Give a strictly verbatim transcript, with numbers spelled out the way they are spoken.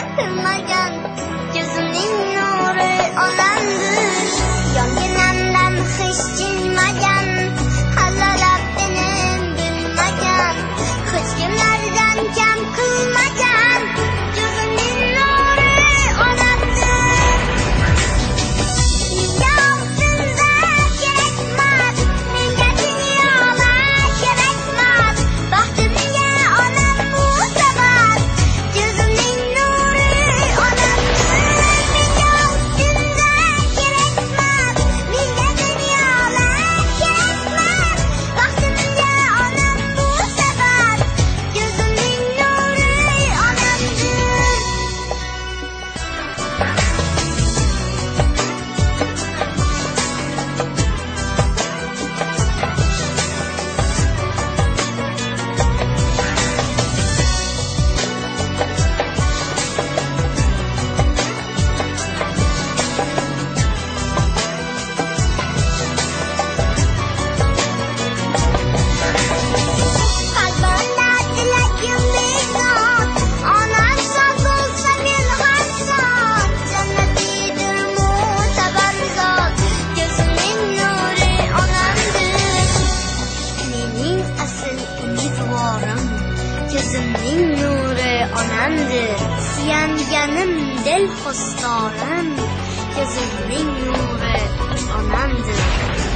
kırmagan, gözümün nuru onamdır. Yonginamdan hiç cilmagan, hazalab benim bilmagan, hiç kimlerden kam kılmagan, gözümün nuru onamdır. Yolunda gerekmez, menga dünyalar gerekmez, baxtimga onam bu sabab, gözümün nuru onamdır. Yolunda gerekmez, menga dünyalar gerekmez, baxtimga onam bu sabab, gözümün nuru onamdır. Qalbimda tilagim bezon, onam sog' bo'lsa men ham sog', jannatiydir mo'tabar zot, gözümün nuri onamdir. Mening asl umidvorim, gözümün nuri onamdir. Suyanganim dil hostorim, gözümün nuri onamdir.